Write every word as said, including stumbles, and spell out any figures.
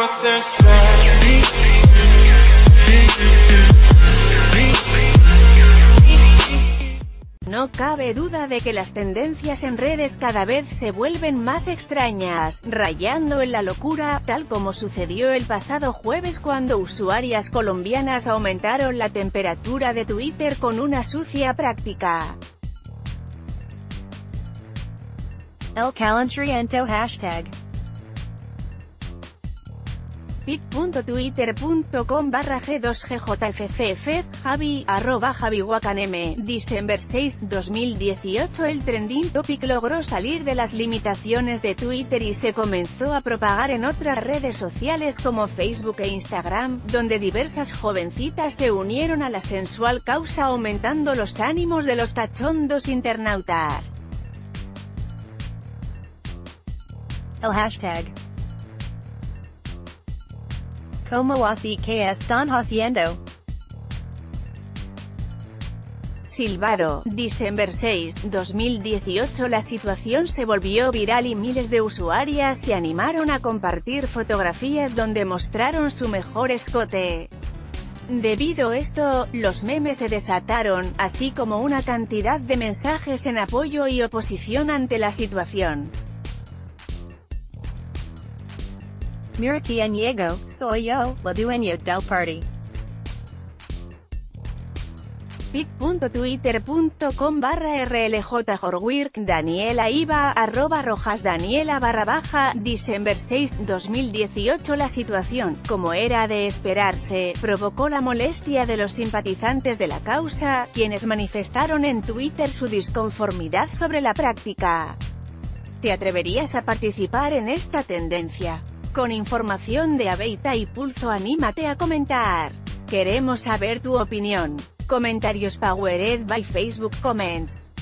No cabe duda de que las tendencias en redes cada vez se vuelven más extrañas, rayando en la locura, tal como sucedió el pasado jueves cuando usuarias colombianas aumentaron la temperatura de Twitter con una sucia práctica. El calenturiento hashtag. bit.twitter.com barra G dos G J F C Fed, Javi, arroba JaviWakanM, Diciember seis, dos mil dieciocho. El trending topic logró salir de las limitaciones de Twitter y se comenzó a propagar en otras redes sociales como Facebook e Instagram, donde diversas jovencitas se unieron a la sensual causa aumentando los ánimos de los cachondos internautas. El hashtag. Como así que están haciendo? Silvaro, Diciember seis, dos mil dieciocho. La situación se volvió viral y miles de usuarias se animaron a compartir fotografías donde mostraron su mejor escote. Debido a esto, los memes se desataron, así como una cantidad de mensajes en apoyo y oposición ante la situación. Mira quién llegó, soy yo, la dueña del party. bit.twitter.com barra rljhorwirk, Daniela Iba, arroba rojas Daniela barra baja, Diciember seis, dos mil dieciocho. La situación, como era de esperarse, provocó la molestia de los simpatizantes de la causa, quienes manifestaron en Twitter su disconformidad sobre la práctica. ¿Te atreverías a participar en esta tendencia? Con información de Aveita y Pulso, anímate a comentar. Queremos saber tu opinión. Comentarios powered by Facebook Comments.